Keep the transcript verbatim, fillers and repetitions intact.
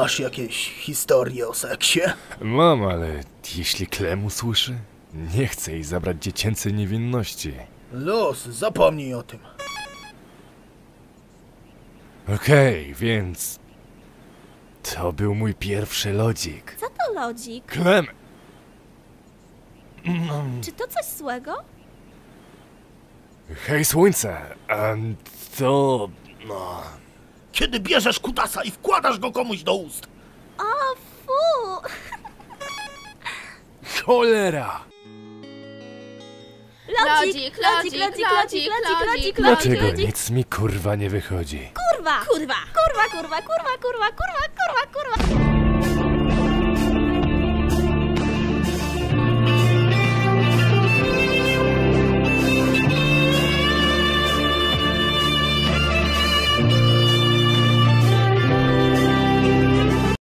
Masz jakieś historie o seksie? Mam, ale jeśli Clem usłyszy, nie chcę jej zabrać dziecięcej niewinności. Los, zapomnij o tym. Okej, okay, więc... To był mój pierwszy lodzik. Co to lodzik? Clem! Czy to coś złego? Hej, słońce! A to... no... Kiedy bierzesz kutasa i wkładasz go komuś do ust? O, fu! Cholera! Lodzik, lodzik, lodzik, lodzik, lodzik, lodzik, Dlaczego lodzik. nic mi kurwa nie wychodzi? Kurwa! Kurwa! Kurwa, kurwa, kurwa, kurwa, kurwa, kurwa, kurwa!